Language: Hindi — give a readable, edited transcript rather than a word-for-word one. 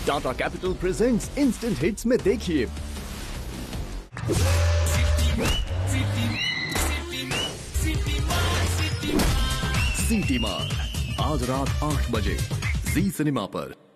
Tata capital presents instant hits में देखिए सीटीमार आज रात 8 बजे जी सिनेमा पर।